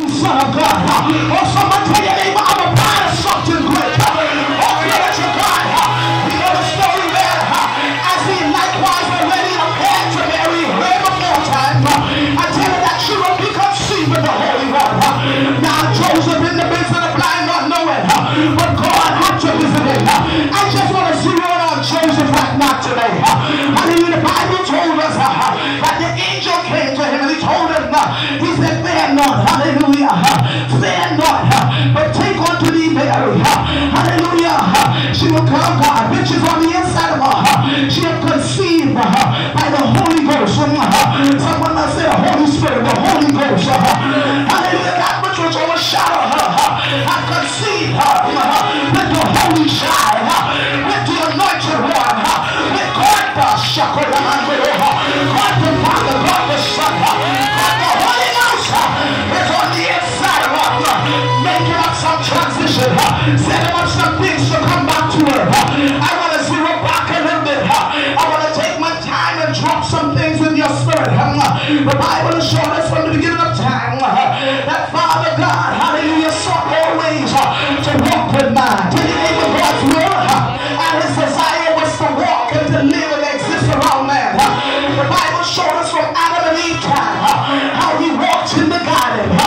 Son of God. Oh, someone tell your neighbor, I'm a part of something great. Oh, glory to God. We know the story there. As he likewise already appeared to Mary way before time. I tell you that she will be conceived with the Holy One. Now Joseph in the midst of the blind not knowing, but God had to visit him. I just want to zero in on Joseph right now today. Hallelujah. The Bible told us that the angel came to him and he told him, he said, fear not, hallelujah, fear not, but take unto thee Mary, hallelujah, she will come, God, which is on the inside of her, she will conceive by the Holy Ghost. Someone must say the Holy Spirit, the Holy Ghost, hallelujah, that which was overshadow her, I conceive her with the Holy Child, with the anointed one, with God the Shepherd, God the Father, God the Son, God the Holy Ghost is on the inside of her, making up some transition, setting up some things to come back to her. I want to zero back a little bit. I want to take my time and drop some things in your spirit. The Bible has shown us from the beginning of time that Father God, hallelujah, sought always to walk with man. Did he name God's will? And his desire was to walk and to live and exist around man. The Bible showed us from Adam and Eve time how he walked in the garden.